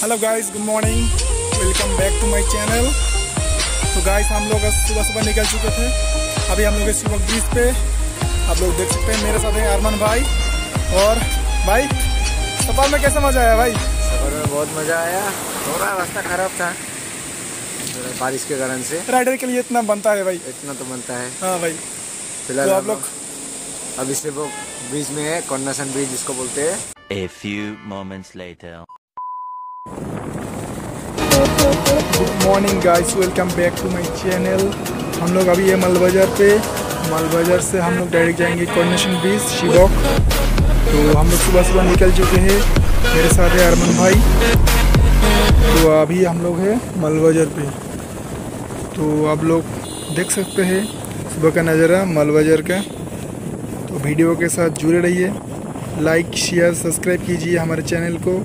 Hello guys, good morning, welcome back to my channel. तो guys हम लोग सुबह सुबह निकल चुके थे। अभी हम लोग शिवक ब्रिज पे, आप लोग देख सकते हैं मेरे साथ है अरमान भाई। और भाई सफर में कैसा मजा आया भाई? सफर में बहुत मजा आया। थोड़ा रास्ता खराब था बारिश के कारण से। राइडर के लिए इतना बनता है भाई, इतना तो बनता है। हाँ भाई। फिलहाल तो आप लोग अभी शिवक ब्रिज में है, कोंडासन ब्रिज जिसको बोलते हैं। A few moments later. Good morning guys, welcome back to my channel. हम लोग अभी है माल बाजार पे। माल बाजार से हम लोग डायरेक्ट जाएंगे कोंडासन ब्रिज शिवक। तो हम लोग सुबह सुबह निकल चुके हैं, मेरे साथ है अरमान भाई। तो अभी हम लोग हैं माल बाजार पे। तो आप लोग देख सकते हैं सुबह का नज़ारा माल बाजार का। तो वीडियो के साथ जुड़े रहिए, लाइक शेयर सब्सक्राइब कीजिए हमारे चैनल को।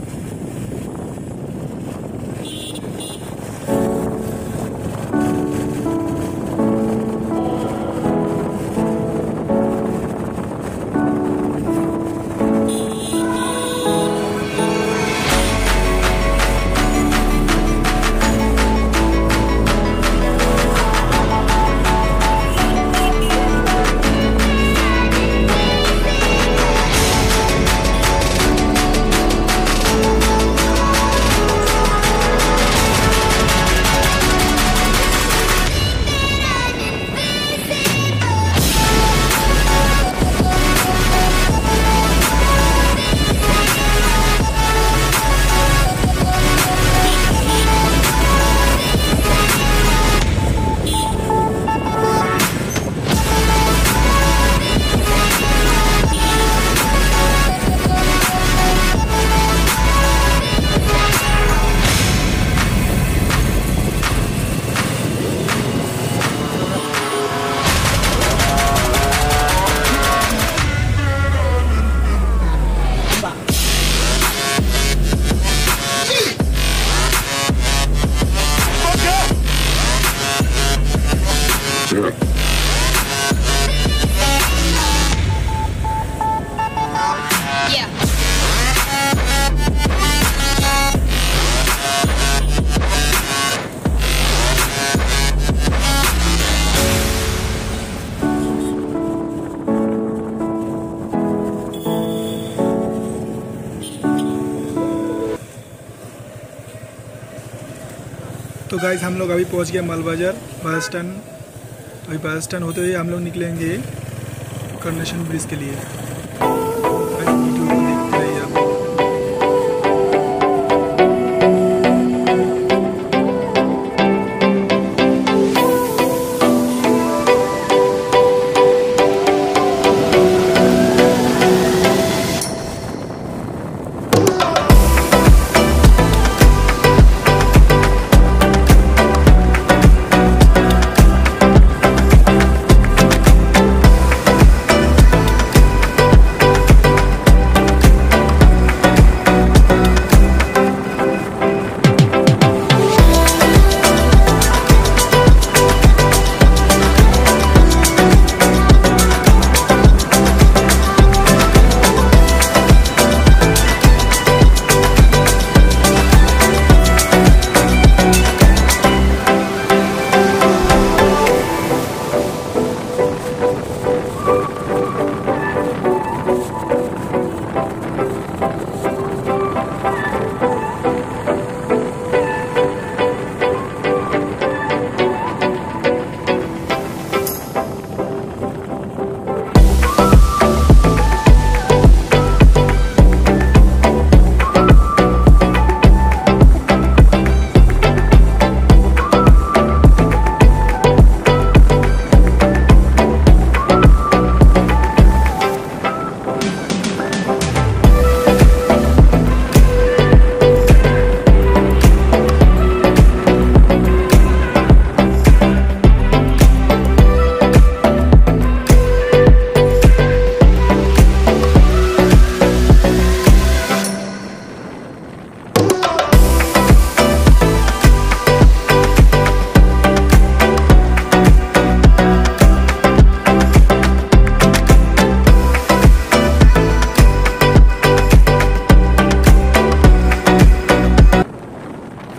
तो गाइस हम लोग अभी पहुंच गए माल बाजार बस स्टैंड। अभी बस स्टैंड होते हुए हम लोग निकलेंगे कोंडासन ब्रिज के लिए। वीडियो को देखते रहिए आप।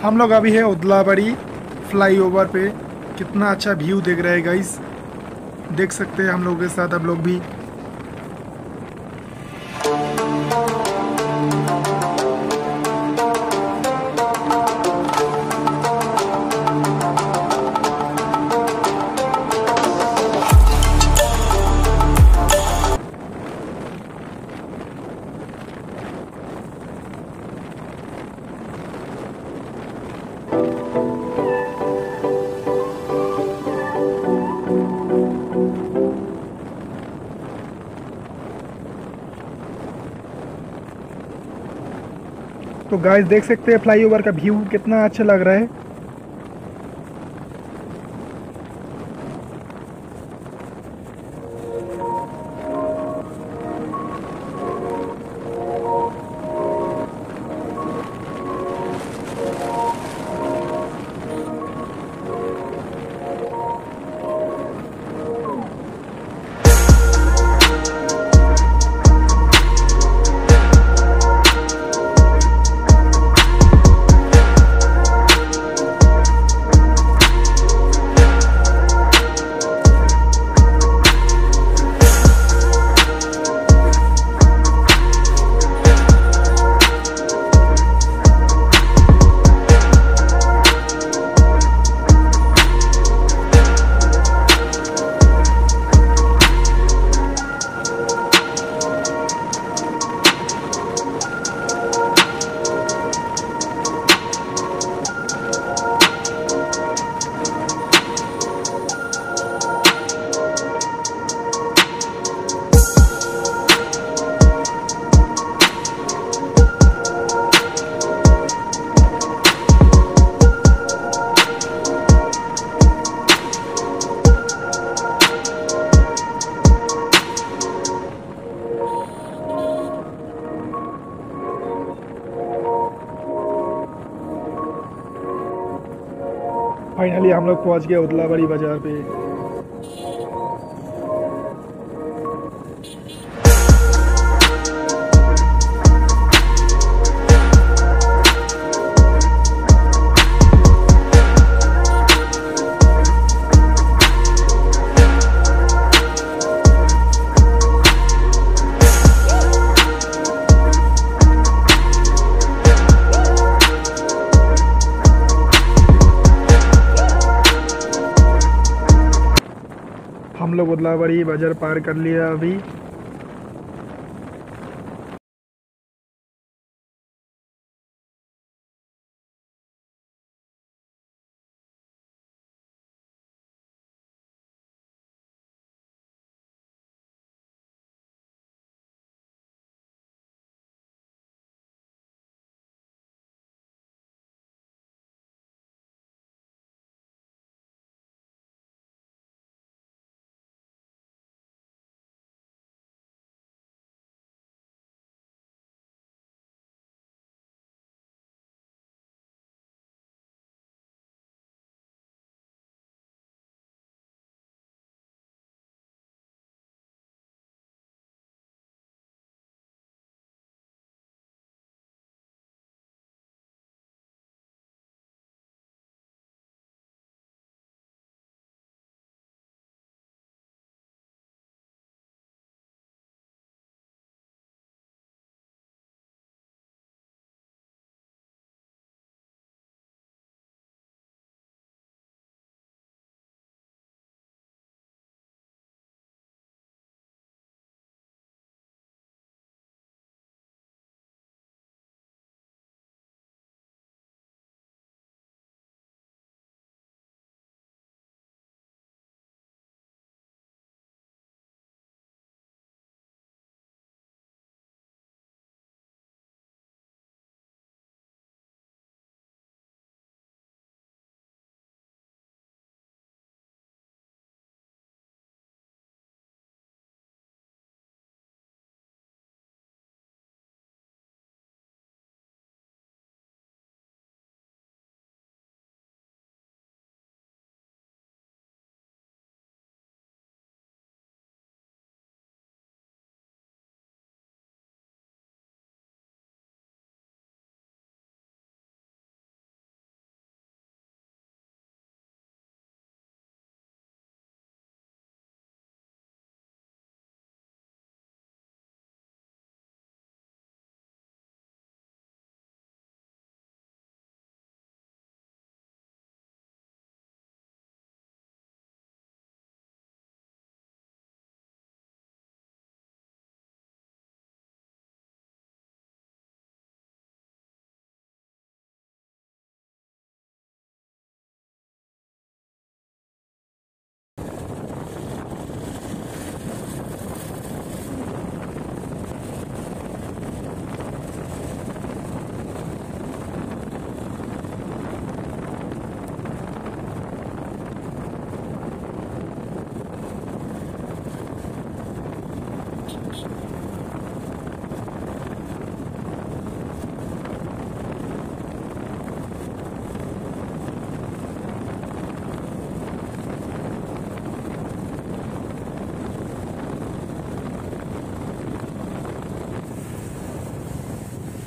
हम लोग अभी है उदलाबड़ी फ्लाईओवर पे। कितना अच्छा व्यू दिख रहा है गाइस, देख सकते हैं हम लोग के साथ आप लोग भी। तो गाइस देख सकते हैं फ्लाईओवर का व्यू कितना अच्छा लग रहा है। फाइनली हम लोग पहुंच गए उदलाबड़ी बाजार पे। हम लोग उदलाबड़ी बाजार पार कर लिया अभी।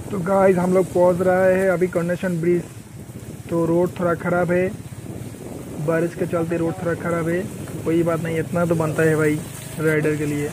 तो गाइस हम लोग पहुंच रहे हैं अभी कर्नेशन ब्रिज। तो रोड थोड़ा ख़राब है, बारिश के चलते रोड थोड़ा ख़राब है। कोई बात नहीं, इतना तो बनता है भाई राइडर के लिए।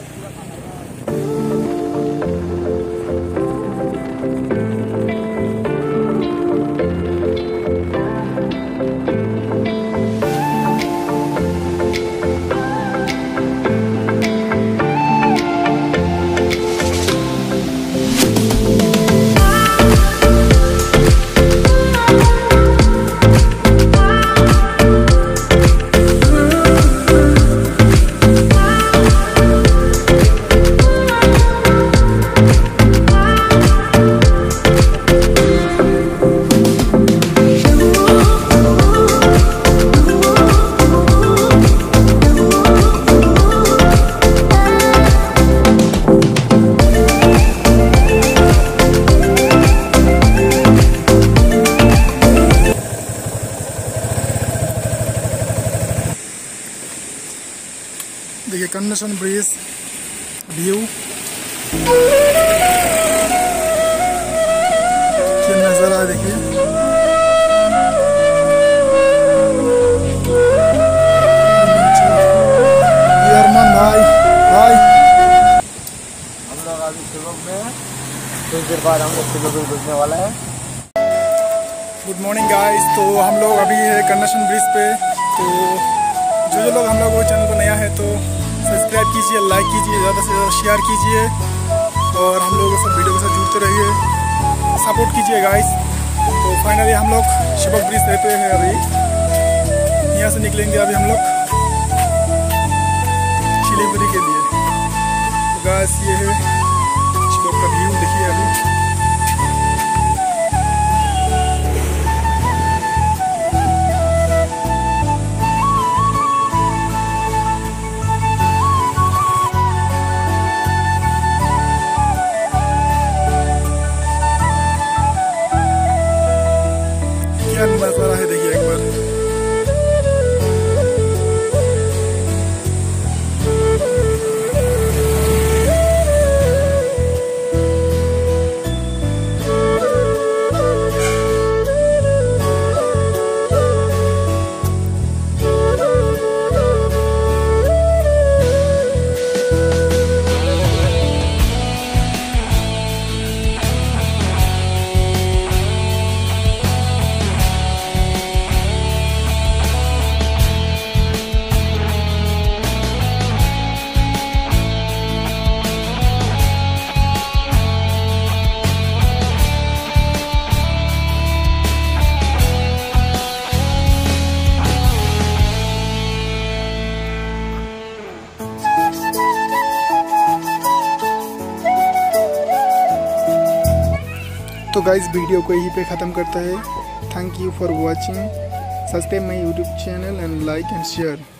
देखिए कर्नेशन ब्रिज व्यू, क्या नज़ारा है देखिए। अरमान भाई हम लोग अभी शिवक में कुछ देर बाद हम लोग शिवक में घुसने वाला है। Good morning guys. तो हम लोग अभी है कर्नेशन ब्रिज पे। तो जो लोग हम लोग वो चैनल पर नया है तो सब्सक्राइब कीजिए, लाइक कीजिए, ज़्यादा से ज़्यादा शेयर कीजिए और हम लोग सब वीडियो के साथ जुड़ते रहिए, सपोर्ट कीजिए गाइस। तो फाइनली हम लोग शिवक ब्रिज रहते हैं अभी, यहाँ से निकलेंगे अभी हम लोग शिलीगुड़ी के लिए। तो गाइस ये है शिवक का व्यू, देखिए अभी। क्या नज़ारा है देखिए एक बार। तो गाइस वीडियो को यहीं पे ख़त्म करता है। Thank you for watching. Subscribe my YouTube channel and like and share.